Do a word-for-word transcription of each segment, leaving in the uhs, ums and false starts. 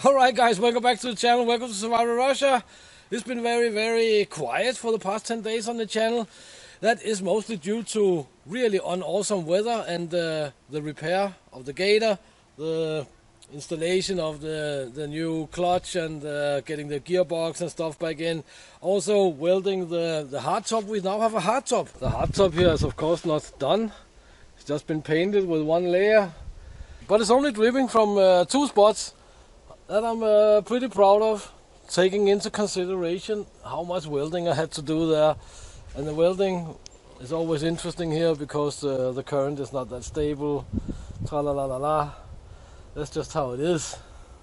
Alright guys, welcome back to the channel, welcome to Survival Russia. It's been very very quiet for the past ten days on the channel. That is mostly due to really unawesome weather and uh, the repair of the gator, the installation of the, the new clutch and uh, getting the gearbox and stuff back in. Also welding the, the hardtop. We now have a hardtop. The hardtop here is of course not done. It's just been painted with one layer. But it's only dripping from uh, two spots that I'm uh, pretty proud of, taking into consideration how much welding I had to do there. And the welding is always interesting here because uh, the current is not that stable. Tra la la la la. That's just how it is.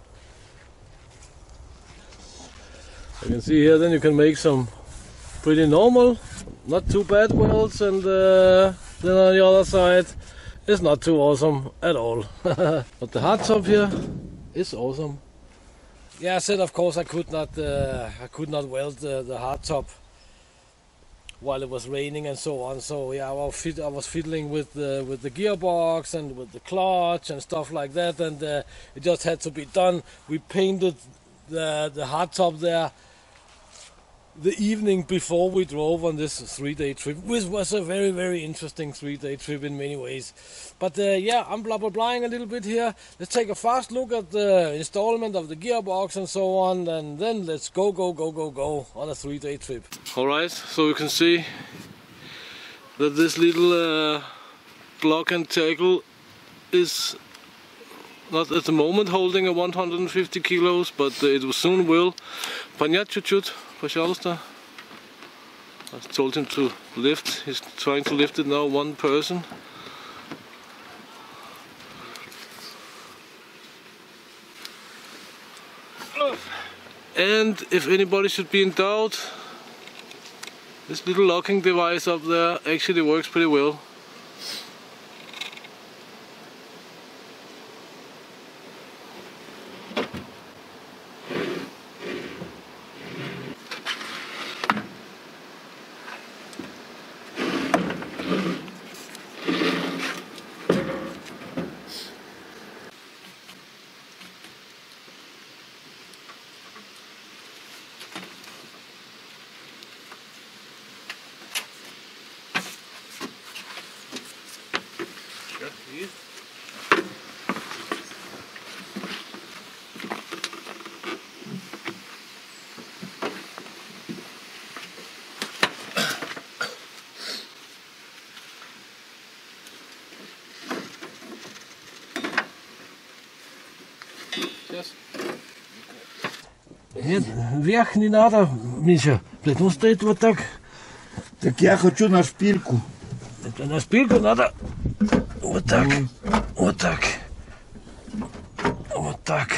You can see here, then you can make some pretty normal, not too bad welds, and uh, then on the other side it's not too awesome at all. But the hardtop here is awesome. Yeah, I said of course I could not uh, I could not weld the, the hardtop while it was raining and so on. So yeah, I was, fit, I was fiddling with the with the gearbox and with the clutch and stuff like that, and uh, it just had to be done. We painted the the hardtop there the evening before we drove on this three-day trip, which was a very very interesting three-day trip in many ways. But uh, yeah, I'm blah blah blahing a little bit here. Let's take a fast look at the installment of the gearbox and so on, and then let's go go go go go on a three-day trip. Alright, so you can see that this little uh, block and tackle is not at the moment holding a one hundred fifty kilos, but uh, it will soon will. Понять чуть-чуть, пожалуйста. I told him to lift. He's trying to lift it now, one person. And if anybody should be in doubt, this little locking device up there actually works pretty well. Нет, вверх не надо, Миша, он стоит вот так. Так я хочу на шпильку. Это на шпильку надо вот так, mm. вот так, вот так.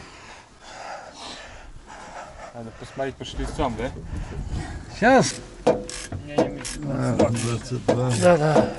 Надо посмотреть по шлицам, да? Сейчас. А, двадцать два. Да, да.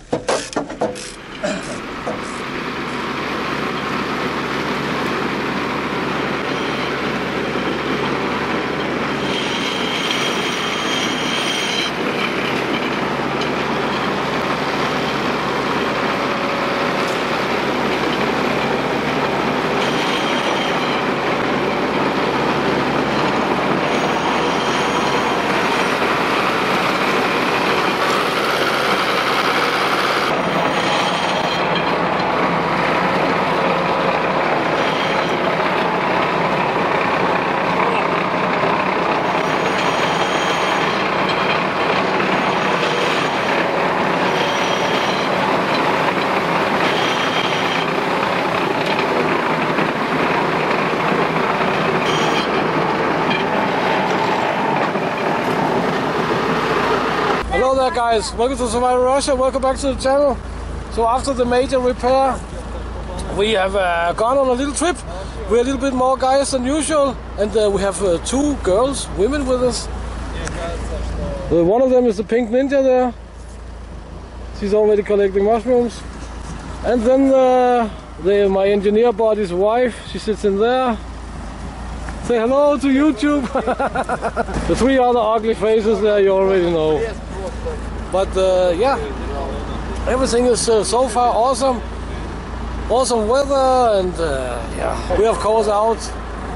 Hello there guys, welcome to Survival Russia, welcome back to the channel. So after the major repair, we have uh, gone on a little trip. We're a little bit more guys than usual, and uh, we have uh, two girls, women with us. Uh, one of them is the pink ninja there. She's already collecting mushrooms. And then uh, the, my engineer buddy's wife, she sits in there. Say hello to YouTube. The three other ugly faces there you already know. But uh, yeah, everything is uh, so far awesome. Awesome weather, and uh, yeah, we're of course out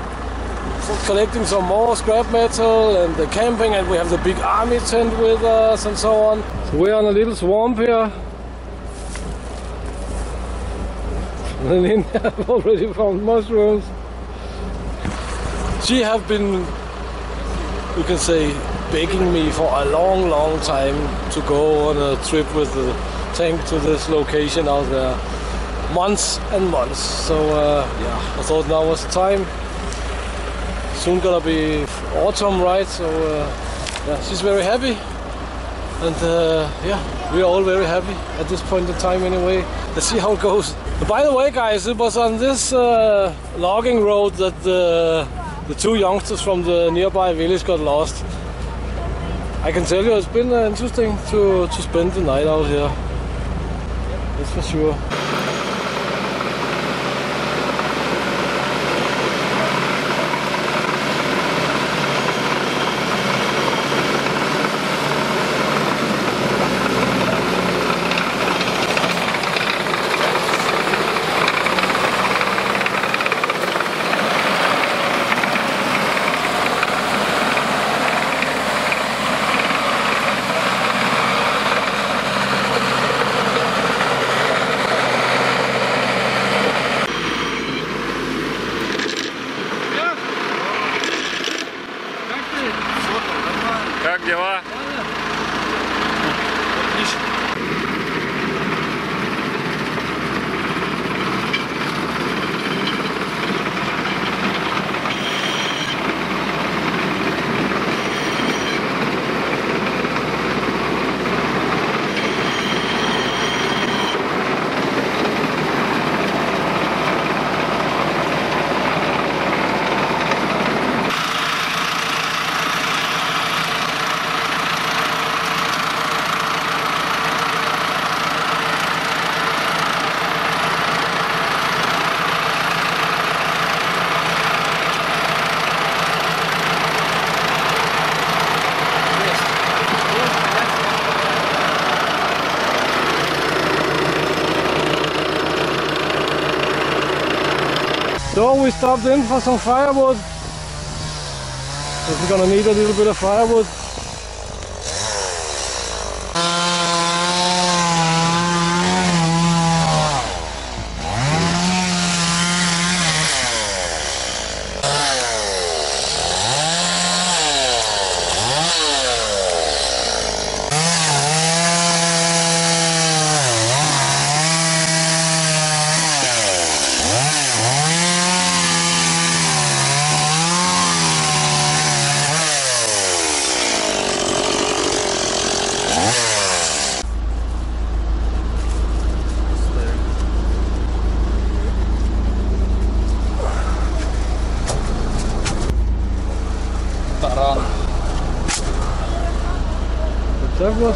collecting some more scrap metal and the camping, and we have the big army tent with us and so on. So we're on a little swamp here. And in here I've already found mushrooms. She have been, you can say, begging me for a long, long time to go on a trip with the tank to this location out there. Months and months. So uh, yeah, I thought now was the time. Soon gonna be autumn, right? So uh, yeah, she's very happy, and uh, yeah, we're all very happy at this point in time anyway. Let's see how it goes. But by the way, guys, it was on this uh, logging road that the, the two youngsters from the nearby village got lost. I can tell you it's been uh, interesting to, to spend the night out here. That's for sure. Как дела? So we stopped in for some firewood. We're gonna need a little bit of firewood. That was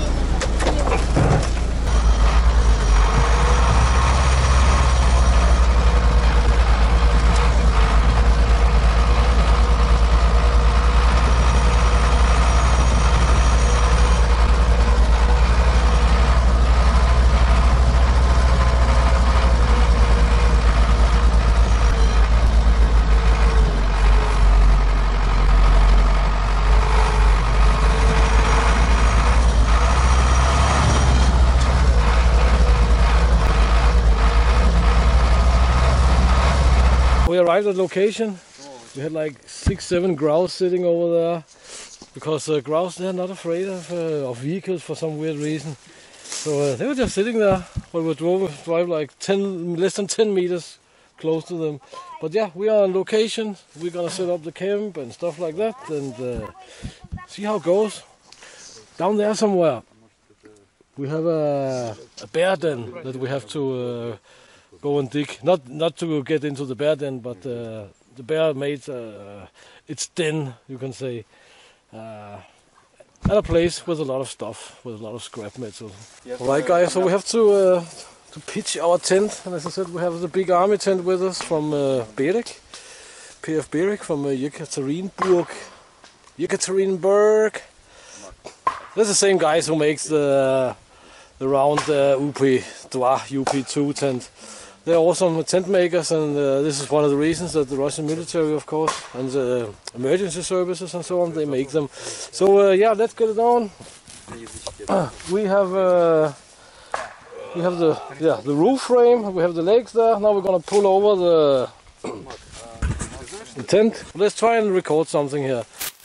we arrived at location. We had like six, seven grouse sitting over there because uh, grouse, they're not afraid of, uh, of vehicles for some weird reason. So uh, they were just sitting there, but we drove, drive like ten, less than ten meters close to them. But yeah, we are on location. We're gonna set up the camp and stuff like that, and uh, see how it goes. Down there somewhere, we have a, a bear den that we have to uh, go and dig. Not not to get into the bear den, but uh, the bear made uh, its den, you can say, uh, at a place with a lot of stuff, with a lot of scrap metal. Yes. Alright guys, so we have to uh, to pitch our tent, and as I said, we have the big army tent with us from uh, Berek, P F Berek from uh, Yekaterinburg. Yekaterinburg. That's the same guys who makes the the round uh, U P two tent. they're awesome tent makers, and uh, this is one of the reasons that the Russian military, of course, and the emergency services and so on, they make them. So uh, yeah, let's get it on. We have uh, we have the yeah the roof frame. We have the legs there. Now we're gonna pull over the, the tent. Let's try and record something here.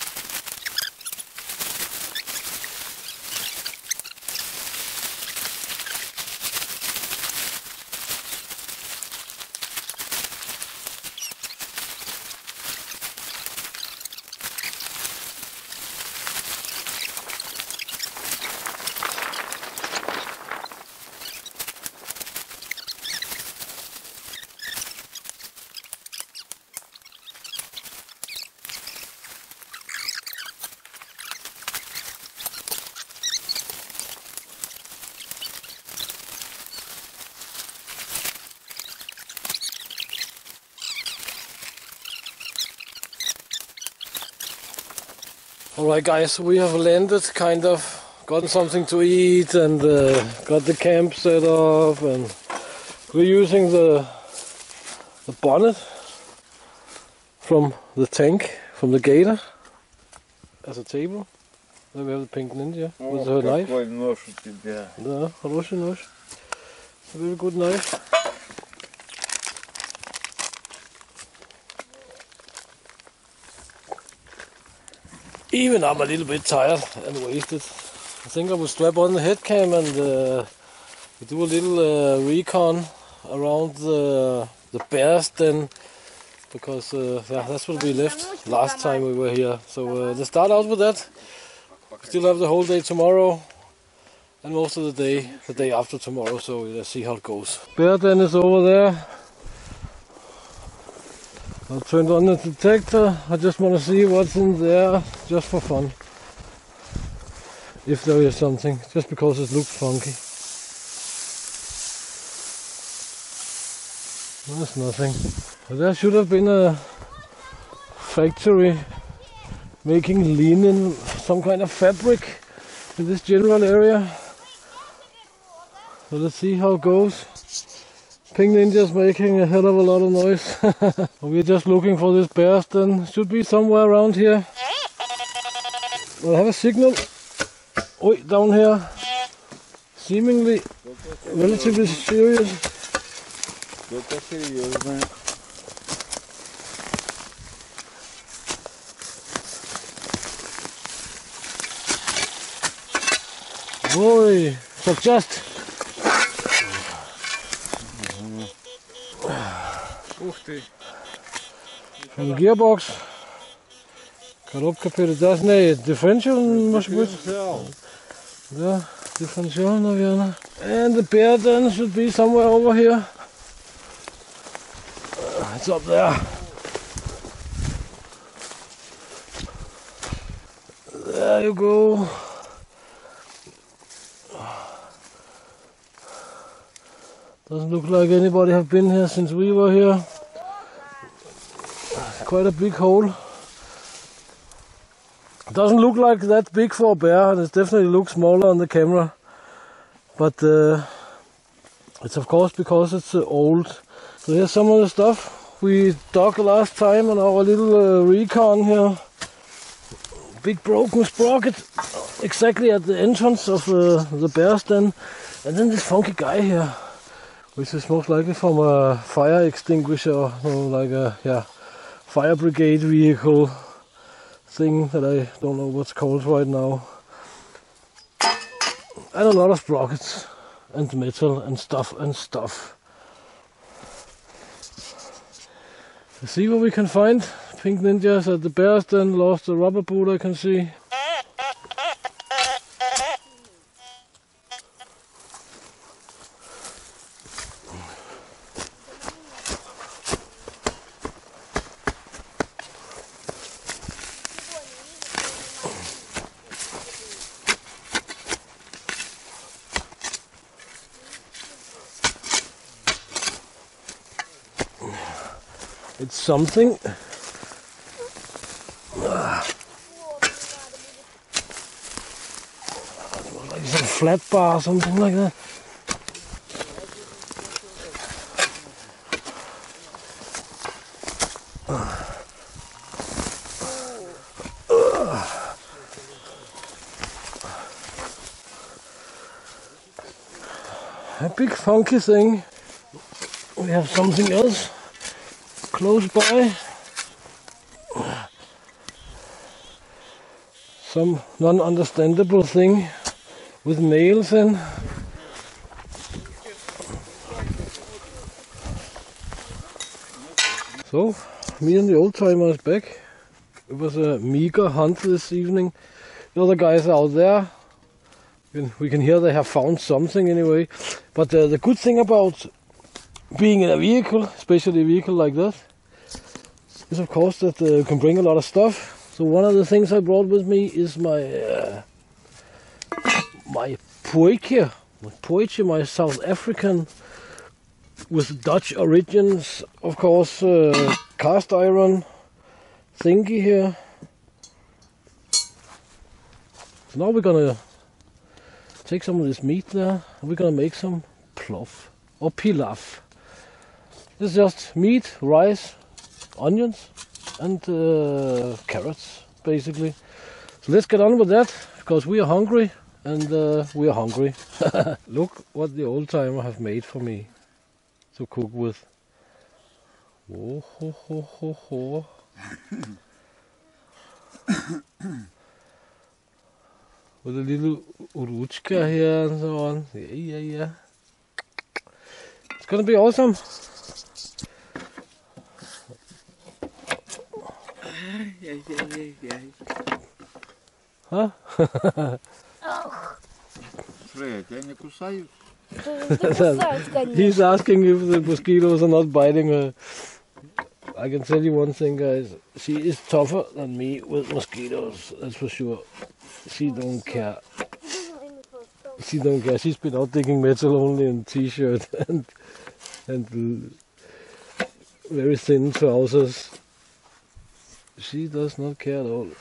Alright guys, we have landed, kind of, gotten something to eat and uh, got the camp set up, and we're using the, the bonnet from the tank, from the gator, as a table. There we have the pink ninja with her knife. Да, хороший нож. A very good knife. Even I'm a little bit tired and wasted. I think I will strap on the head cam and uh, do a little uh, recon around the, the bears den, because uh, yeah, that's what we left last time we were here. So uh, let's start out with that. We still have the whole day tomorrow and most of the day the day after tomorrow, so let's see how it goes. Bear den is over there. I turned on the detector. I just want to see what's in there, just for fun. If there is something, just because it looks funky. There's nothing. But there should have been a factory making linen, some kind of fabric in this general area. So let's see how it goes. Pink Ninja's making a hell of a lot of noise. We're just looking for this bear den. Should be somewhere around here. We'll have a signal. Oh, down here. Seemingly relatively serious. Boy, so just. From the gearbox. Коробка передач, не, differential может быть. Да, differential, наверное. And the bear den should be somewhere over here. It's up there. There you go. Doesn't look like anybody have been here since we were here. Quite a big hole. Doesn't look like that big for a bear, and it definitely looks smaller on the camera. But uh, it's of course because it's uh, old. So here's some of the stuff we dug last time on our little uh, recon here. Big broken sprocket exactly at the entrance of uh, the bear's den. And then this funky guy here, which is most likely from a fire extinguisher, or like a yeah, fire brigade vehicle thing that I don't know what's called right now. And a lot of sprockets and metal and stuff and stuff. Let's see what we can find. Pink Ninjas at the bear's den, lost the rubber boot I can see. It's something. Ah. Like some flat bar or something like that. a big funky thing. We have something else close by. Some non-understandable thing with nails in. So, me and the old timer is back. It was a meager hunt this evening. The other guys are out there. We can, we can hear they have found something anyway. But uh, the good thing about being in a vehicle, especially a vehicle like that, is of course that uh, you can bring a lot of stuff. So one of the things I brought with me is my uh, my poiche, my poiche, my South African with Dutch origins, of course, uh, cast iron thingy here. So now we're gonna take some of this meat there, and we're gonna make some plof or pilaf. This is just meat, rice, onions, and uh, carrots, basically. So let's get on with that, because we are hungry, and uh, we are hungry. Look what the old timer have made for me to cook with. Oh, ho, ho, ho, ho. With a little uruchka here and so on. Yeah, yeah, yeah. It's gonna be awesome. Huh? He's asking if the mosquitoes are not biting her. I can tell you one thing, guys. She is tougher than me with mosquitoes, that's for sure. She don't care. She don't care. She's been out digging metal only in t-shirt and and very thin trousers. She does not care at all.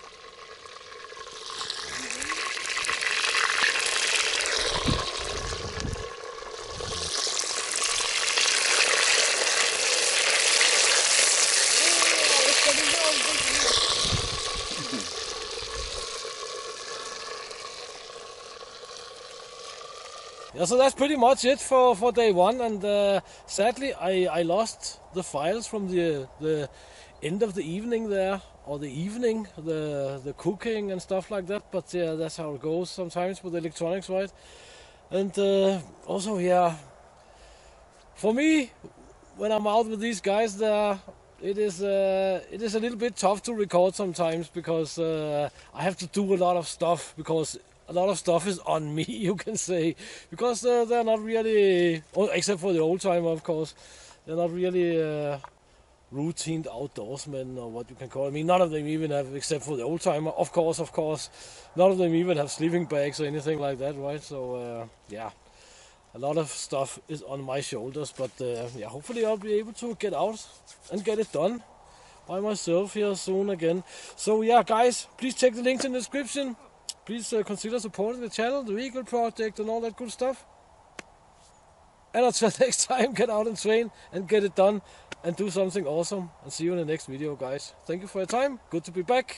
Yeah, so that's pretty much it for, for day one, and uh, sadly I, I lost the files from the the end of the evening there, or the evening, the the cooking and stuff like that, but yeah, that's how it goes sometimes with electronics, right? And uh, also, yeah, for me, when I'm out with these guys there, it is uh, it is a little bit tough to record sometimes, because uh, I have to do a lot of stuff, because a lot of stuff is on me, you can say, because uh, they're not really, except for the old timer, of course, they're not really uh, routine outdoorsmen, or what you can call it. I mean, none of them even have, except for the old timer, of course, of course, none of them even have sleeping bags or anything like that, right? So, uh, yeah, a lot of stuff is on my shoulders, but uh, yeah, hopefully I'll be able to get out and get it done by myself here soon again. So, yeah, guys, please check the links in the description. Please uh, consider supporting the channel, the vehicle project, and all that good stuff. And until next time, get out and train and get it done and do something awesome. And see you in the next video, guys. Thank you for your time. Good to be back.